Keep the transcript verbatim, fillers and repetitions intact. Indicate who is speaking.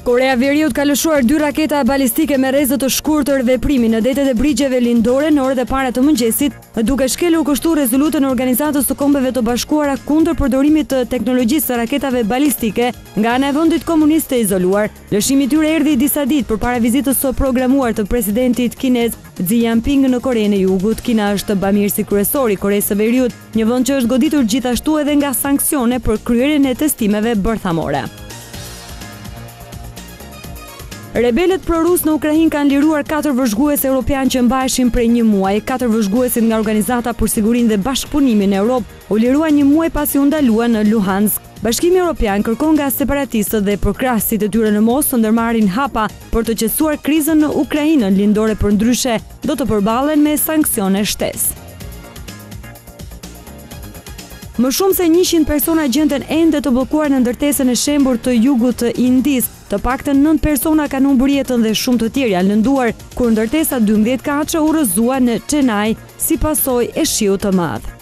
Speaker 1: Koreja Veriut ka lëshuar dy raketa balistike me rrezë të shkurtër veprimi në detet e brigjeve lindore në orët e para të mëngjesit, duke shkelur kështu rezolutën e Organizatës së Kombeve të Bashkuara kundër përdorimit të teknologjisë së raketave balistike nga ana e vendit komunist të izoluar. Lëshimi i tyre erdhi disa ditë përpara vizitës së programuar të presidentit kinez Xi Jinping në Korenë e Jugut. Kina është bamirësi kryesor i Koresë së Veriut, një vend që është goditur gjithashtu edhe nga sanksione për kryerjen e testimeve bërthamore. Rebelët pro-rus në Ukrainë kanë liruar katër vëzhgues europian që mbaheshin prej një muaji. Katër vëzhguesit nga Organizata për Sigurinë dhe Bashkëpunimin në Europë u liruan një muaj pasi u ndaluan në Luhansk. Bashkimi Evropian kërkon nga separatistët dhe përkrahësit e tyre në Mosë të ndërmarrin hapa për të qetësuar krizën në Ukrainën lindore, përndryshe do të përballen me sanksione shtesë. Më shumë se njëqind persona gjenden ende të bllokuar në ndërtesën e shembur të jugut të Indisë. Të paktën nëntë persona kanë humbur jetën dhe shumë të tjerë janë lënduar kur ndërtesa dymbëdhjetë kaçe u rrëzua në Chennai si pasojë e shiut të madh.